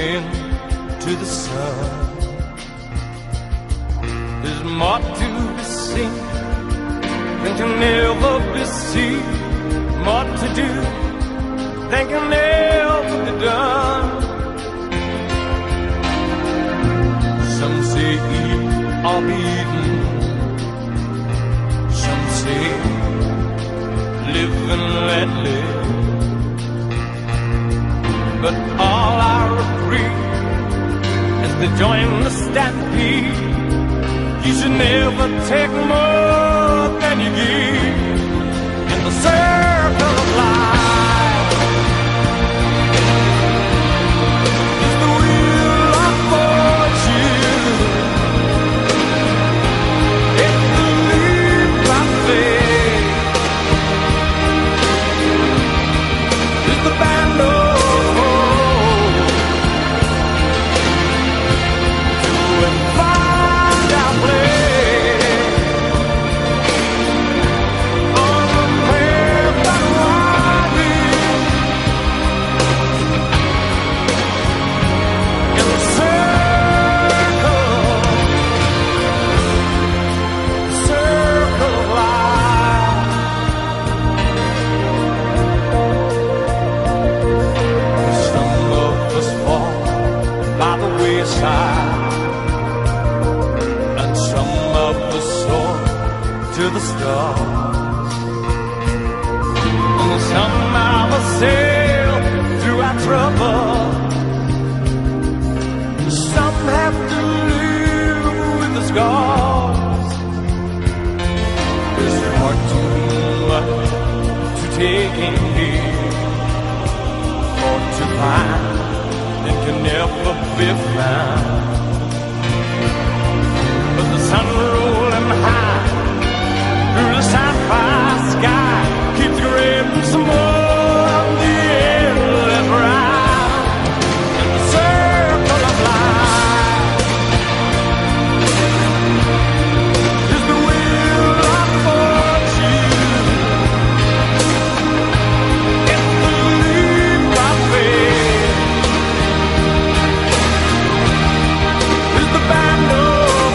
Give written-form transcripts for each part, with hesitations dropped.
into the sun. There's more to be seen than can ever be seen, more to do than can ever be done. Some say eat or be eaten, some say live and let live. But all I agree is to join the stampede. You should never take more than you give in the circle of life. It's the wheel of fortune. It's the leap of faith. It's the band of and some of us soar to the stars, and some of us sail through our trouble. Some have to live with the scars. There's far too much to take in here, or to find that can never be found. But the sun rolling high through the sapphire sky keeps grabbing some more of the endless ride in the circle of life. Is the wheel of fortune. It's the leap of faith. Is the band of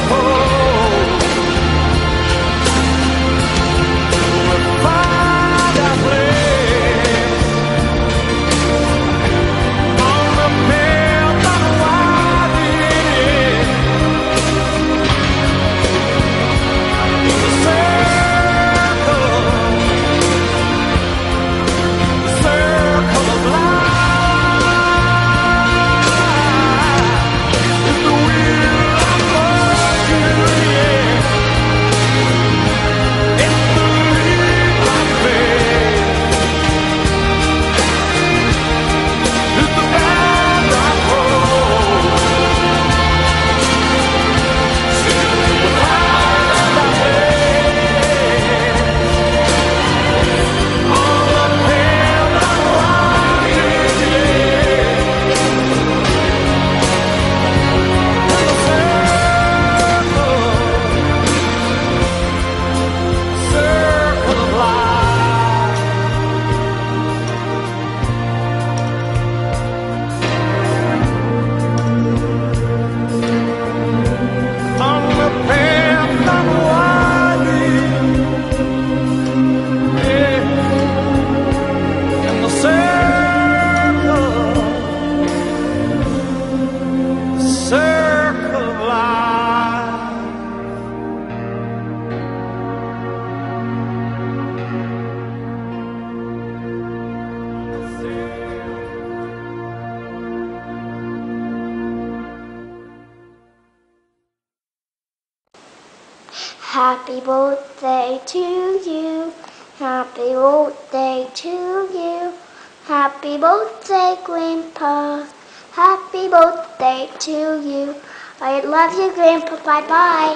Happy birthday to you. Happy birthday to you. Happy birthday, Grandpa. Happy birthday to you. I love you, Grandpa. Bye-bye.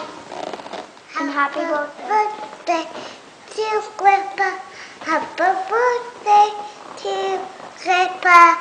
And happy birthday to Grandpa. Happy birthday to Grandpa.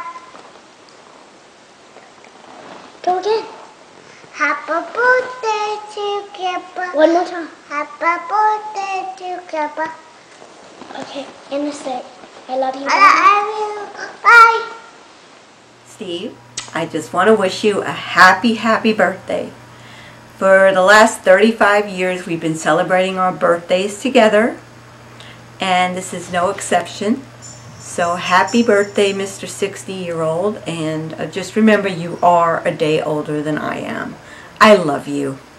Go again. Happy birthday to Grandpa. One more time. Happy birthday to Grandpa. Okay, in the stick. I love you. I love you. Bye. Steve? I just want to wish you a happy, happy birthday. For the last 35 years, we've been celebrating our birthdays together, and this is no exception. So happy birthday, Mr. 60-year-old, and just remember, you are a day older than I am. I love you.